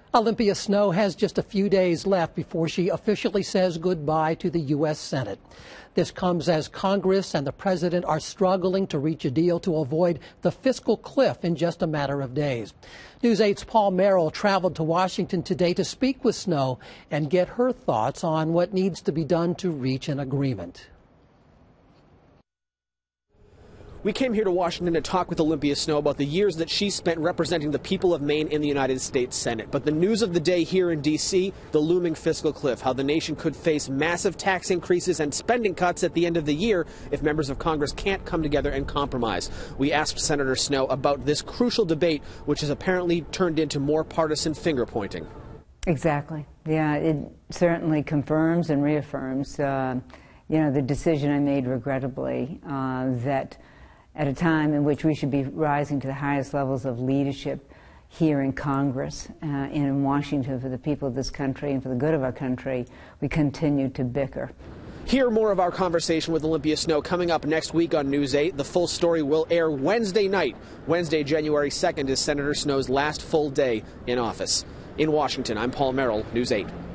Olympia Snowe has just a few days left before she officially says goodbye to the U.S. Senate. This comes as Congress and the president are struggling to reach a deal to avoid the fiscal cliff in just a matter of days. News 8's Paul Merrill traveled to Washington today to speak with Snowe and get her thoughts on what needs to be done to reach an agreement. We came here to Washington to talk with Olympia Snowe about the years that she spent representing the people of Maine in the United States Senate. But the news of the day here in D.C., the looming fiscal cliff, how the nation could face massive tax increases and spending cuts at the end of the year if members of Congress can't come together and compromise. We asked Senator Snowe about this crucial debate, which has apparently turned into more partisan finger-pointing. Exactly. Yeah, it certainly confirms and reaffirms, the decision I made regrettably, that at a time in which we should be rising to the highest levels of leadership here in Congress and in Washington for the people of this country and for the good of our country, we continue to bicker. Hear more of our conversation with Olympia Snowe coming up next week on News 8. The full story will air Wednesday night. Wednesday, January 2nd is Senator Snowe's last full day in office. In Washington, I'm Paul Merrill, News 8.